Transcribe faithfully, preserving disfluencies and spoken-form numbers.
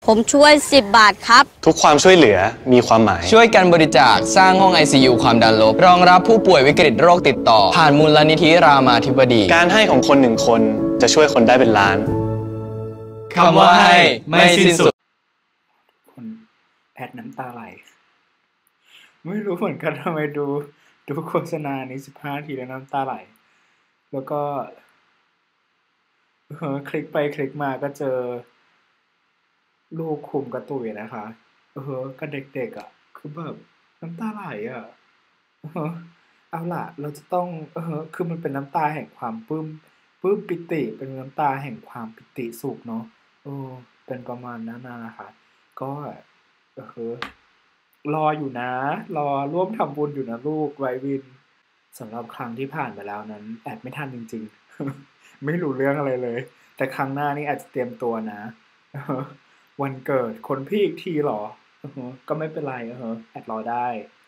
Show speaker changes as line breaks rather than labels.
ผมช่วยสิบบาทครับ
ทุกความช่วยเหลือมีความหมาย
ช่วยกันบริจาคสร้างห้อง ไอ ซี ยู ความดันลบรองรับผู้ป่วยวิกฤตโรคติดต่อผ่านมูลนิธิรามาธิบดี
การให้ของคนหนึ่งคนจะช่วยคนได้เป็นล้าน
คำว่าให้ไม่สิ้นสุด
คนแอดน้ำตาไหลไม่รู้เหมือนกันทำไมดูดูโฆษณานี้สิบห้าทีแล้วน้ำตาไหลแล้วก็เออคลิกไปคลิกมาก็เจอลูกคุมกระตุยนะคะเออกับเด็กๆอ่ะคือแบบน้ำตาไหลอ่ะเออเอาล่ะเราจะต้องเออคือมันเป็นน้ำตาแห่งความปลื้มปลื้มปิติเป็นน้ำตาแห่งความปิติสุขเนาะเออเป็นประมาณนั้นนะคะก็เออรออยู่นะรอร่วมทำบุญอยู่นะลูกไววินสำหรับครั้งที่ผ่านไปแล้วนั้นแอดไม่ทันจริงๆไม่รู้เรื่องอะไรเลยแต่ครั้งหน้านี่อาจจะเตรียมตัวนะวันเกิดคนพี่อีกทีหรอก็ไม่เป็นไรเออแอดรอได้